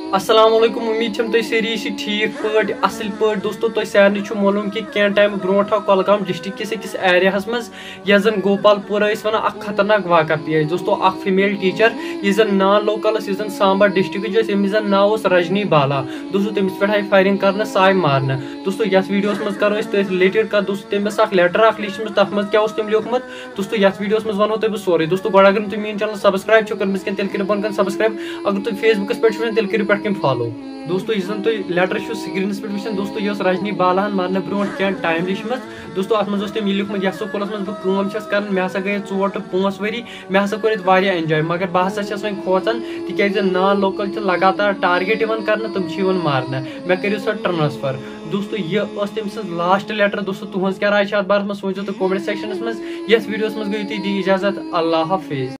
अस्सलामुअलैकुम। उम्मीद तुम सारी ठीक पे असल पे दोस्तों तुम सारे मालूम कि क्या टाइम ब्रो कुलगाम डिस्ट्रिक्ट किस अकिस एरिया मज जन गोपालपुरा वन खतरनाक वाक़ पे दोस्तों फीमेल टीचर जन नान लोकल जन सांबा डिस्ट्रिक्ट यमिस जन नाव रजनी बाला दोस्तों तमिस पे आई फायरिंग कर साय मारन दोस्तों यथ वीडियो मज करो रिलेटेड कत दोस्तों तमिस लेटर लिखम तथ मज क्या तम लिखमुत दोस्तों यथ वीडियो मज वनो तुम सोरे दोस्तों गो अगर तुम मीन चैनल सब्सक्राइब कर्मस तेल कर बन सब्सक्राइब अगर तुम फेसबुक पे तेल कर फॉलो दोस्तों यह तुम लेटर स्क्रीन पे वो दोस्तों यह रजनी बालान मारने ब्रो क्या टाइम लिखम दोस्तों अत मज तम लिखमुत यथ स्कूल मज बह कर मे हसा गई 4 to 5 वरी मे हसा कर एंजॉय मगर बह हसा वो खोचान तिज नान लोकल लगातार टारगेट कर तुम मारने मे करो सो ट्रांसफर दोस्तों यह तम लास्ट लेटर दोस्तों तुज क्या राय बार मज सोचो तो कमेंट सेक्शन मज वीडियो मज गई दी इजाजत। अल्लाह हाफिज।